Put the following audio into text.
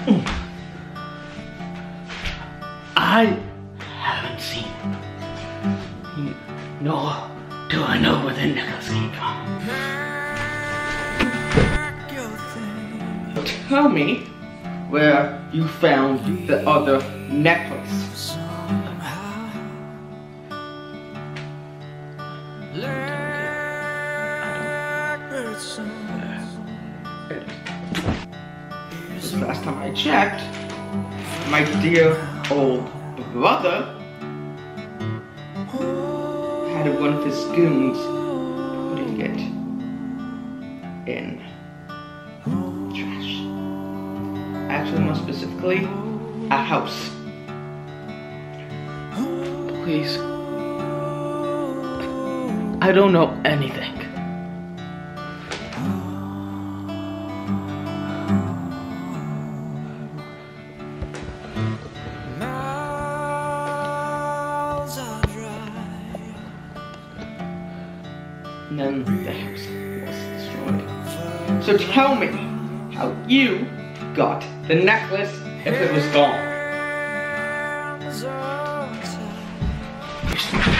I haven't seen it. Nor do I know where the necklace came from. Tell me where you found the other necklace. Last time I checked, my dear old brother had one of his goons putting it in trash. Actually, more specifically, a house. Please. I don't know anything. And then the house was destroyed. So tell me how you got the necklace if it was gone.